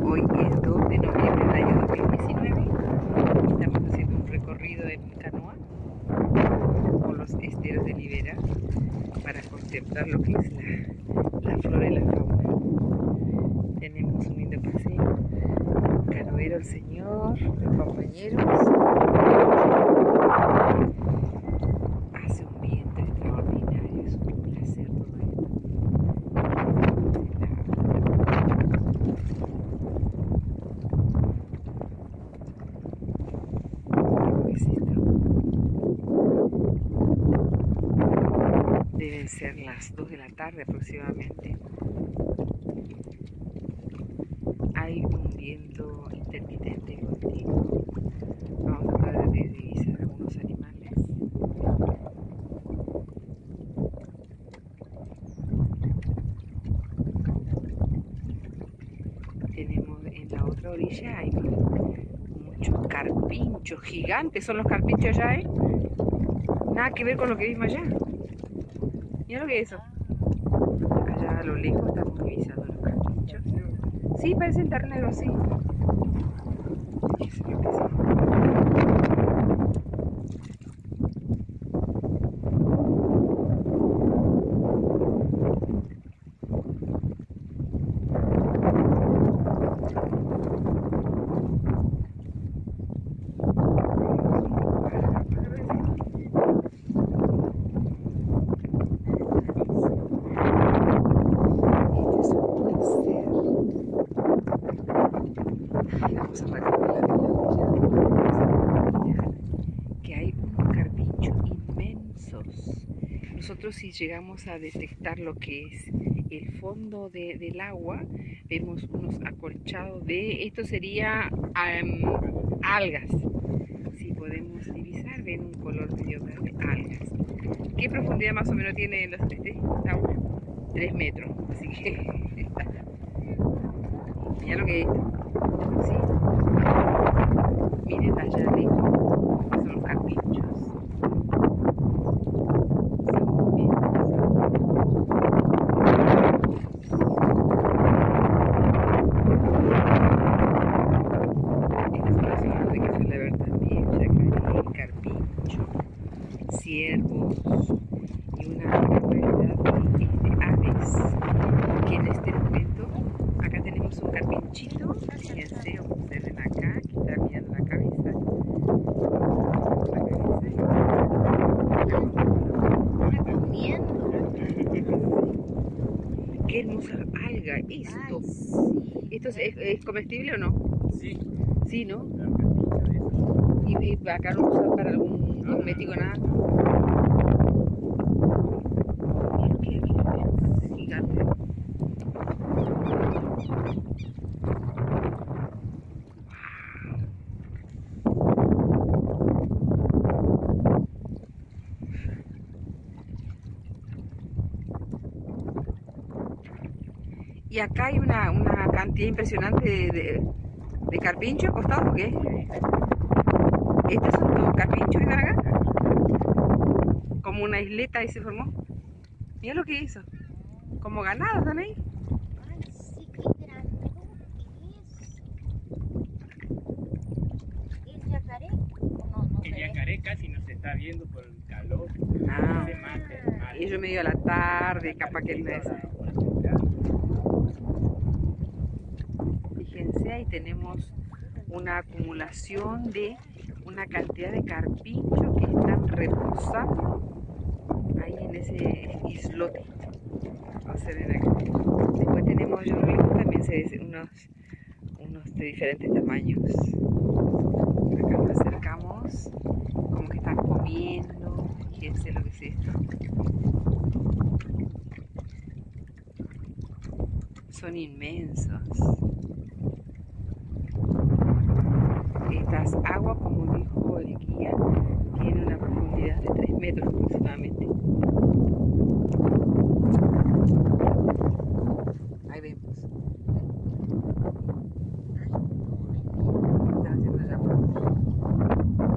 Hoy es 2 de noviembre del año 2019. Estamos haciendo un recorrido en canoa por los esteros de Libera para contemplar lo que es la flora y la fauna. Tenemos un lindo paseo. Canoero el señor, los compañeros. Hace un viento extraordinario, es un placer todo esto. ¿Qué es esto? Deben ser las 2 de la tarde aproximadamente. Hay un viento intermitente y continuo. Vamos a tratar de divisar algunos animales. Tenemos en la otra orilla hay muchos carpinchos gigantes. Son los carpinchos allá, ¿eh? Nada que ver con lo que vimos allá. Mira lo que es eso. Allá a lo lejos estamos divisando los carpinchos. Sí, parecen terneros, sí. Fíjense lo que es. Vamos a recorrer la vela que hay unos carpinchos inmensos. Nosotros, si llegamos a detectar lo que es el fondo del agua, vemos unos acolchados de, esto sería algas. Si podemos divisar, ven un color medio verde, algas. ¿Qué profundidad más o menos tiene el agua? 3 metros, así que mira lo que es. ¿Sí? Miren allá arriba, son los carpinchos. Son inmensos. Esta es una zona donde que suele haber también yacaré, carpincho, ciervos y una gran variedad de aves que en este momento acá tenemos un carpinchito. Fíjense, observen acá, que está mirando la cabeza. Qué hermosa alga esto. ¿Esto es comestible o no? Sí. Sí, ¿no? Y acá no usan para algún cosmético, nada. Qué gigante. Y acá hay una cantidad impresionante de carpinchos acostados, ¿o qué? ¿Estos son todos carpinchos que están acá? Como una isleta y se formó. Mira lo que hizo. Como ganados están ahí. Ay, sí, qué grandote es. ¿Es yacaré? No El yacaré casi no se está viendo por el calor. Ah. Se mata. Y yo medio a la tarde, capaz que él no es. Fíjense, ahí tenemos una acumulación de una cantidad de carpinchos que están reposando ahí en ese islote. Vamos a ver acá. Después tenemos allá arriba también se ven unos de diferentes tamaños. Acá nos acercamos, como que están comiendo. Fíjense lo que es esto. Son inmensos. Estas aguas, como dijo el guía, tienen una profundidad de 3 metros.